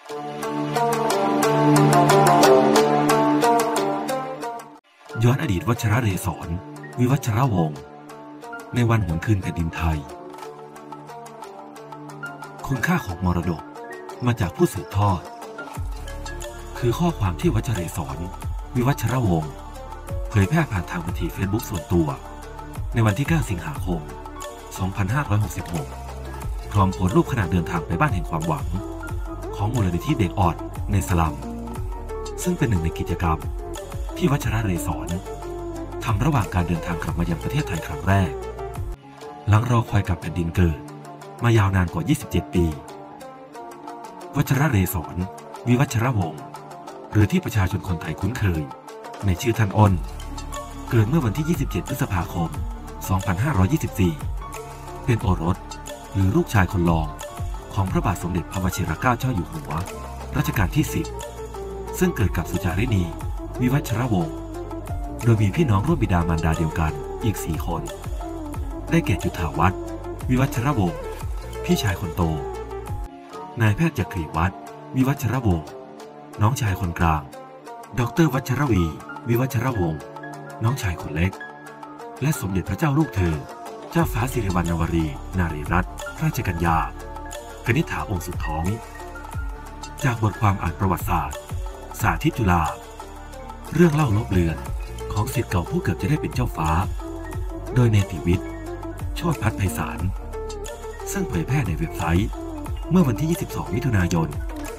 ย้อนอดีตวชรเรศร วิวัชรวงศ์ในวันหวนคืนแผ่นดินไทยคุณค่าของมรดกมาจากผู้สืบทอดคือข้อความที่วชรเรศร วิวัชรวงศ์เผยแพร่ผ่านทางบัญชีเฟซบุ๊กส่วนตัวในวันที่ 9 สิงหาคม 2566 พร้อมโพสต์รูปขณะเดินทางไปบ้านแห่งความหวังของมูลนิธิเด็กอ่อนในสลัมซึ่งเป็นหนึ่งในกิจกรรมที่วชรเรศรทำระหว่างการเดินทางกลับมายังประเทศไทยครั้งแรกหลังรอคอยกับแผ่นดินเกิดมายาวนานกว่า 27 ปีวชรเรศร วิวัชรวงศ์หรือที่ประชาชนคนไทยคุ้นเคยในชื่อท่านอ้นเกิดเมื่อวันที่ 27 พฤษภาคม 2524 เป็นโอรสหรือลูกชายคนรองของพระบาทสมเด็จพระวชิรเกล้าเจ้าอยู่หัวรัชกาลที่ 10 ซึ่งเกิดกับสุจารินี วิวัชรวงศ์โดยมีพี่น้องร่วมบิดามารดาเดียวกันอีก 4 คนได้แก่จุฑาวัฒน์ วิวัชรวงศ์พี่ชายคนโตนายแพทย์จักรีวัฒน์ วิวัชรวงศ์น้องชายคนกลางดร.วัชรวี วิวัชรวงศ์น้องชายคนเล็กและสมเด็จพระเจ้าลูกเธอเจ้าฟ้าสิริวัณณวรีนารีรัตนราชกัญญากนิษฐาองค์สุดท้องจากบทความอ่านประวัติศาสตร์สาธิตจุฬาเรื่องเล่าลบเลือนของศิษย์เก่าผู้เกือบจะได้เป็นเจ้าฟ้าโดยเนติวิทย์โชติพัฒน์ไพศาลซึ่งเผยแพร่ในเว็บไซต์เมื่อวันที่ 22 มิถุนายน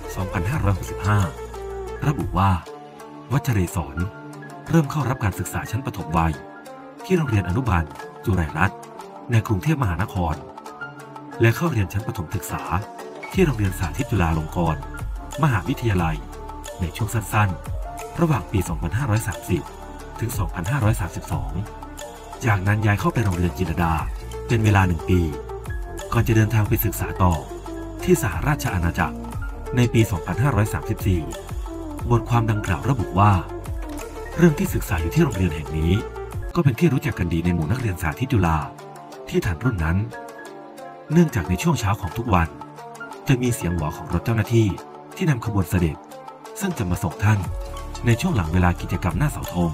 2565 ระบุว่าวชรเรศรเริ่มเข้ารับการศึกษาชั้นประถมวัยที่โรงเรียนอนุบาลจุฬารัตน์ในกรุงเทพมหานครและเข้าเรียนชั้นประถมศึกษาที่โรงเรียนสาธิตจุฬาลงกรณ์มหาวิทยาลัยในช่วงสั้นๆระหว่างปี 2530 ถึง 2532 จากนั้นย้ายเข้าไปโรงเรียนจิตรลดาเป็นเวลา 1 ปีก่อนจะเดินทางไปศึกษาต่อที่สหราชอาณาจักรในปี 2534 บทความดังกล่าวระบุว่าเรื่องที่ศึกษาอยู่ที่โรงเรียนแห่งนี้ก็เป็นที่รู้จักกันดีในหมู่นักเรียนสาธิตจุฬาที่ทันรุ่นนั้นเนื่องจากในช่วงเช้าของทุกวันจะมีเสียงหวอของรถเจ้าหน้าที่ที่นำขบวนเสด็จซึ่งจะมาส่งท่านในช่วงหลังเวลากิจกรรมหน้าเสาธง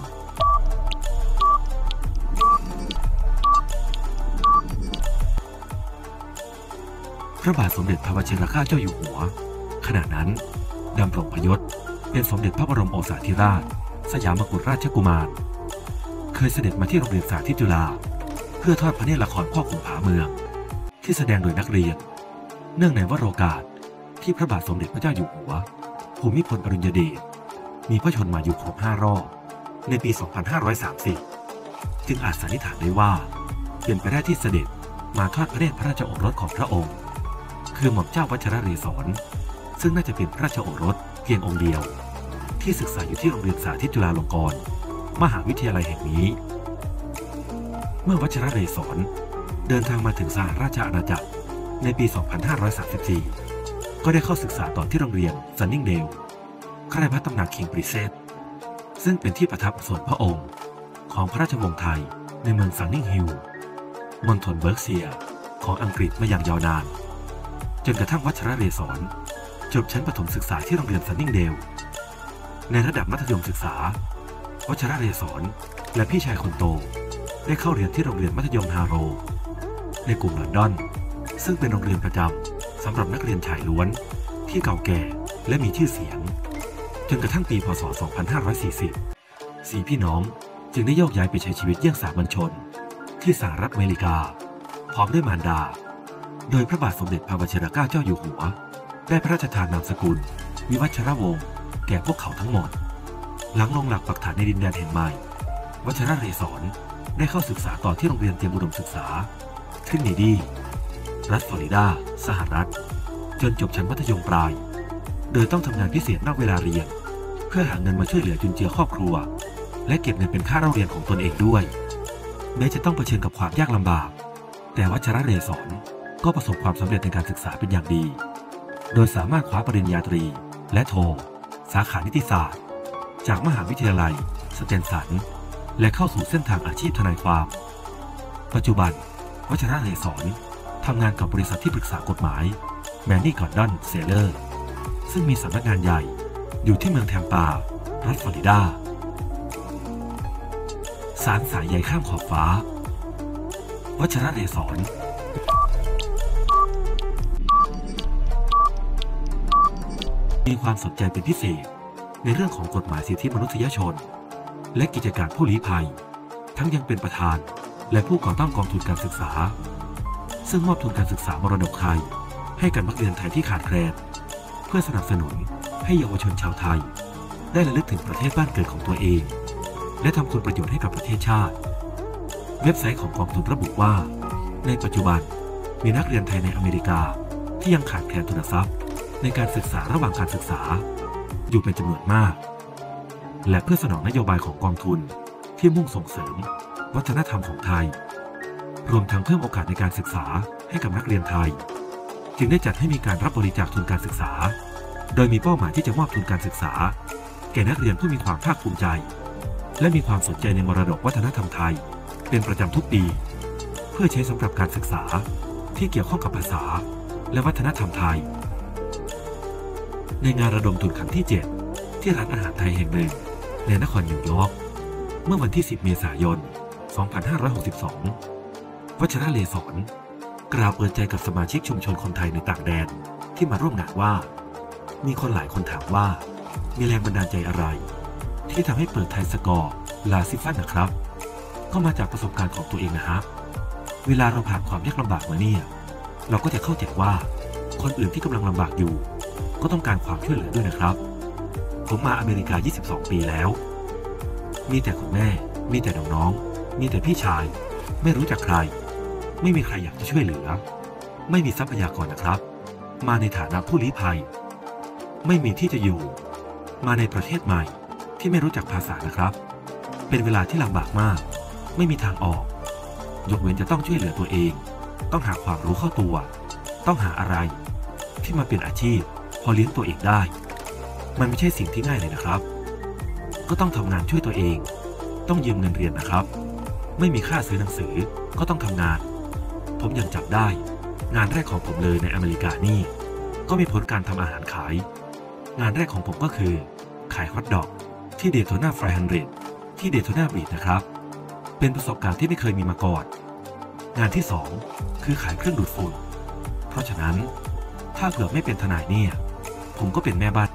พระบาทสมเด็จพระวชิรเกล้าเจ้าอยู่หัวขณะนั้นดำรงพยศเป็นสมเด็จพระบรมโอษาธิราชสยามกุฎราชกุมารเคยเสด็จมาที่โรงเรียนสาธิตจุฬาเพื่อทอดพระเนตรละครพ่อขุนผาเมืองที่แสดงโดยนักเรียนเนื่องในวโรกาสที่พระบาทสมเด็จพระเจ้าอยู่หัวภูมิพลอดุลยเดชมีพระชนมายุครบ 5 รอบในปี 2530 จึงอาจสันนิษฐานได้ว่าเป็นไปได้ที่เสด็จมาทอดพระเนตรพระราชโอรสของพระองค์คือหม่อมเจ้าวชรเรศรซึ่งน่าจะเป็นพระราชโอรสเพียงองค์เดียวที่ศึกษาอยู่ที่โรงเรียนสาธิตจุฬาลงกรณ์มหาวิทยาลัยแห่งนี้เมื่อวชรเรศรเดินทางมาถึงสหราชอาณาจักรในปี 2534 ก็ได้เข้าศึกษาต่อที่โรงเรียนซันนิงเดลค่ายพระตำหนักคิงปรินเซสซึ่งเป็นที่ประทับส่วนพระองค์ของพระราชวงศ์ไทยในเมืองซันนิงฮิลมณฑลเบิร์กเชียร์ของอังกฤษมาอย่างยาวนานจนกระทั่งวชรเรศรจบชั้นประถมศึกษาที่โรงเรียนซันนิงเดลในระดับมัธยมศึกษาวชรเรศรและพี่ชายคนโตได้เข้าเรียนที่โรงเรียนมัธยมฮาโรว์ในกรุงลอนดอนซึ่งเป็นโรงเรียนประจำสำหรับนักเรียนชายล้วนที่เก่าแก่และมีชื่อเสียงจนกระทั่งปีพ.ศ. 2540 4 พี่น้องจึงได้โยกย้ายไปใช้ชีวิตเยี่ยงสามัญชนที่สหรัฐอเมริกาพร้อมด้วยมารดาโดยพระบาทสมเด็จพระวชิรเกล้าเจ้าอยู่หัวได้พระราชทานนามสกุลวิวัชรวงศ์แก่พวกเขาทั้งหมดหลังลงหลักปักฐานในดินแดนแห่งใหม่วชรเรศรได้เข้าศึกษาต่อที่โรงเรียนเตรียมอุดมศึกษาทรินิตี้รัฐฟลอริดาสหรัฐจนจบชั้นมัธยมปลายโดยต้องทำงานพิเศษนอกเวลาเรียนเพื่อหาเงินมาช่วยเหลือจุนเจือครอบครัวและเก็บเงินเป็นค่าเล่าเรียนของตนเองด้วยแม้จะต้องเผชิญกับความยากลำบากแต่วชรเรศรก็ประสบความสำเร็จในการศึกษาเป็นอย่างดีโดยสามารถคว้าปริญญาตรีและโทสาขานิติศาสตร์จากมหาวิทยาลัยสเตนสันและเข้าสู่เส้นทางอาชีพทนายความปัจจุบันวชรเรศรทำงานกับบริษัทที่ปรึกษากฎหมายแมนนี่กอร์ดอนเซเลอร์ซึ่งมีสำนักงานใหญ่อยู่ที่เมืองแทมปารัฐฟลอริดาสารสายใยข้ามขอบฟ้าวัชรเรศรมีความสนใจเป็นพิเศษในเรื่องของกฎหมายสิทธิมนุษยชนและกิจการผู้ลี้ภัยทั้งยังเป็นประธานและผู้ก่อตั้งกองทุนการศึกษาซึ่งมอบทุนการศึกษามรดกไทยให้กับนักเรียนไทยที่ขาดแคลนเพื่อสนับสนุนให้เยาวชนชาวไทยได้ระลึกถึงประเทศบ้านเกิดของตัวเองและทำคุณประโยชน์ให้กับประเทศชาติเว็บไซต์ของกองทุนระบุว่าในปัจจุบันมีนักเรียนไทยในอเมริกาที่ยังขาดแคลนทุนทรัพย์ในการศึกษาระหว่างการศึกษาอยู่เป็นจำนวนมากและเพื่อสนองนโยบายของกองทุนที่มุ่งส่งเสริมวัฒนธรรมของไทยรวมทั้งเพิ่มโอกาสในการศึกษาให้กับนักเรียนไทยจึงได้จัดให้มีการรับบริจาคทุนการศึกษาโดยมีเป้าหมายที่จะมอบทุนการศึกษาแก่นักเรียนผู้มีความภาคภูมิใจและมีความสนใจในมรดกวัฒนธรรมไทยเป็นประจำทุกปีเพื่อใช้สำหรับการศึกษาที่เกี่ยวข้องกับภาษาและวัฒนธรรมไทยในงานระดมทุนครั้งที่ 7ที่ร้านอาหารไทยแห่งหนึ่งในนครนิวยอร์กเมื่อวันที่ 10 เมษายน 2562 วัชรเรศรกล่าวเปิดใจกับสมาชิกชุมชนคนไทยในต่างแดนที่มาร่วมงานว่ามีคนหลายคนถามว่ามีแรงบันดาลใจอะไรที่ทำให้เปิดไทยสกอร์ลาซิฟันนะครับก็มาจากประสบการณ์ของตัวเองนะฮะเวลาเราผ่านความยากลำบากมาเนี่ยเราก็จะเข้าใจว่าคนอื่นที่กำลังลำบากอยู่ก็ต้องการความช่วยเหลือด้วยนะครับผมมาอเมริกา 22 ปีแล้วมีแต่คุณแม่มีแต่น้องๆมีแต่พี่ชายไม่รู้จักใครไม่มีใครอยากจะช่วยเหลือไม่มีทรัพยากรนะครับมาในฐานะผู้ลี้ภัยไม่มีที่จะอยู่มาในประเทศใหม่ที่ไม่รู้จักภาษานะครับเป็นเวลาที่ลำบากมากไม่มีทางออกยกเว้นจะต้องช่วยเหลือตัวเองต้องหาความรู้เข้าตัวต้องหาอะไรที่มาเป็นอาชีพพอเลี้ยงตัวเองได้มันไม่ใช่สิ่งที่ง่ายเลยนะครับก็ต้องทำงานช่วยตัวเองต้องยืมเงินเรียนนะครับไม่มีค่าซื้อหนังสือก็ต้องทำงานผมยังจับได้งานแรกของผมเลยในอเมริกานี่ก็มีผลการทำอาหารขายงานแรกของผมก็คือขายฮอทดอกที่เดโทนาไฟฮันเดรดที่เดโทนาบีชนะครับเป็นประสบการณ์ที่ไม่เคยมีมาก่อนงานที่2คือขายเครื่องดูดฝุ่นเพราะฉะนั้นถ้าเผื่อไม่เป็นทนายเนี่ยผมก็เป็นแม่บ้าน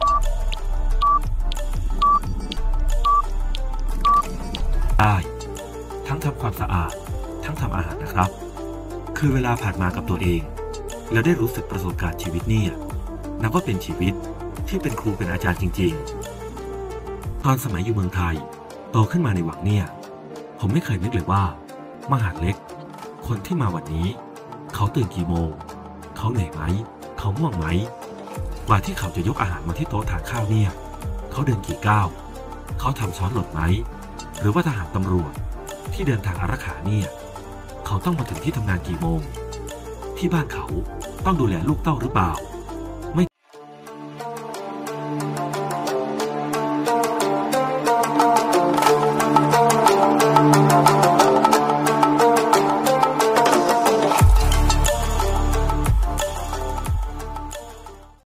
ได้ทั้งทำความสะอาดทั้งทำอาหารนะครับคือเวลาผ่านมากับตัวเองแล้วได้รู้สึกประสบการณ์ชีวิตเนี่ยนับว่าเป็นชีวิตที่เป็นครูเป็นอาจารย์จริงๆตอนสมัยอยู่เมืองไทยโตขึ้นมาในวังเนี่ยผมไม่เคยนึกเลยว่ามหาดเล็กคนที่มาวันนี้เขาตื่นกี่โมงเขาเหนื่อยไหมเขาง่วงไหมกว่าที่เขาจะยกอาหารมาที่โต๊ะทานข้าวเนี่ยเขาเดินกี่ก้าวเขาทำช้อนหล่นไหมหรือว่าทหารตำรวจที่เดินทางอารักขาเนี่ยเขาต้องมาถึงที่ทำงานกี่โมงที่บ้านเขาต้องดูแลลูกเต้าหรือเปล่า